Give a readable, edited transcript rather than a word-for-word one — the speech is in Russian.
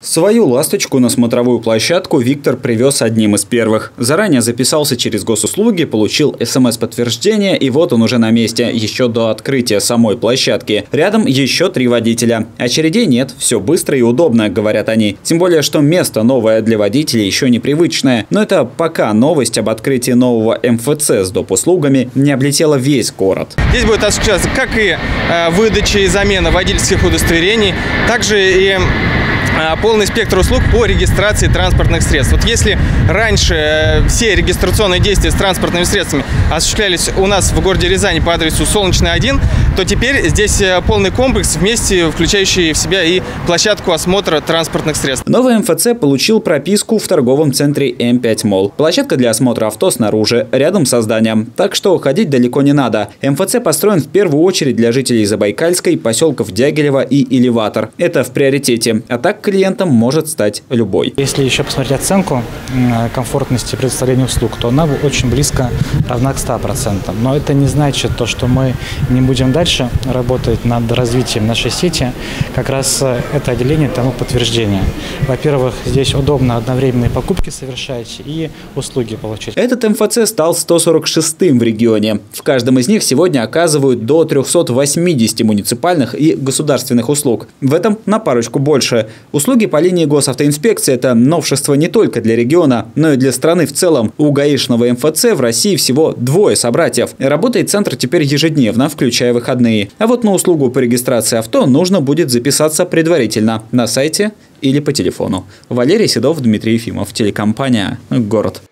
Свою «Ласточку» на смотровую площадку Виктор привез одним из первых. Заранее записался через госуслуги, получил СМС-подтверждение, и вот он уже на месте, еще до открытия самой площадки. Рядом еще 3 водителя. Очередей нет, все быстро и удобно, говорят они. Тем более, что место новое для водителей еще непривычное. Но это пока новость об открытии нового МФЦ с доп. Услугами не облетела весь город. Здесь будет осуществляться как и выдача и замена водительских удостоверений, также и полный спектр услуг по регистрации транспортных средств. Вот если раньше все регистрационные действия с транспортными средствами осуществлялись у нас в городе Рязани по адресу Солнечный 1, то теперь здесь полный комплекс, вместе включающий в себя и площадку осмотра транспортных средств. Новый МФЦ получил прописку в торговом центре М5 Молл. Площадка для осмотра авто снаружи, рядом со зданием. Так что ходить далеко не надо. МФЦ построен в первую очередь для жителей Забайкальской, поселков Дягилево и Элеватор. Это в приоритете. А так клиентом может стать любой. Если еще посмотреть оценку комфортности предоставления услуг, то она очень близко равна к 100%. Но это не значит то, что мы не будем дальше работать над развитием нашей сети. Как раз это отделение тому подтверждение. Во-первых, здесь удобно одновременные покупки совершать и услуги получать. Этот МФЦ стал 146-м в регионе. В каждом из них сегодня оказывают до 380 муниципальных и государственных услуг. В этом на парочку больше. Услуги по линии госавтоинспекции – это новшество не только для региона, но и для страны в целом. У гаишного МФЦ в России всего 2 собратьев. Работает центр теперь ежедневно, включая выходные. А вот на услугу по регистрации авто нужно будет записаться предварительно на сайте или по телефону. Валерий Седов, Дмитрий Ефимов, телекомпания «Город».